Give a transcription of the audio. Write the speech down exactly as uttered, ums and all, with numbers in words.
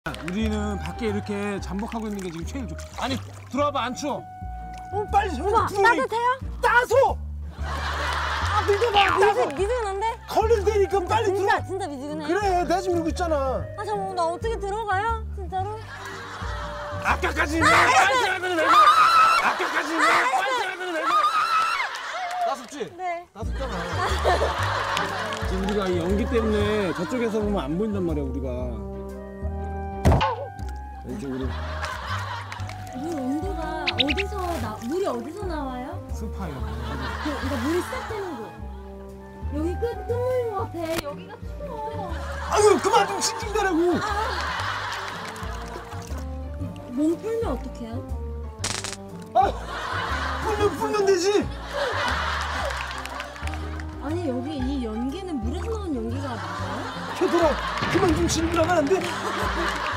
우리는 밖에 이렇게 잠복하고 있는 게 지금 제일 좋. 아니 들어와봐, 안 추워? 어, 빨리 우와, 따뜻해요? 따소! 아, 믿어봐, 따소! 미지, 미지근한데? 걸릴 테니까 빨리 진짜, 들어! 진짜 미지근해요? 그래, 내가 지금 이러고 있잖아. 아, 잠깐만, 나 어떻게 들어가요? 진짜로? 아까까지 있네! 빨리 생각하면 왜 그래! 아까까지 있네! 빨리 생각하면 왜 그래! 따숩지? 네. 따숩잖아. 지금 우리가 이 연기 때문에 저쪽에서 보면 안 보인단 말이야, 우리가. 왼쪽으로. 물 온도가 어디서, 나, 물이 어디서 나와요? 스파요. 그, 그러니까 물이 시작되는 곳. 여기 끝, 끝물인 것 같아. 여기가 추워. 아유, 그만 좀 징징대라고! 몸 풀면 어떡해요? 아, 풀면 풀면 되지! 아니, 여기 이 연기는 물에서 나온 연기가 맞아요? 걔들아, 그만 좀 징그러면 안 돼?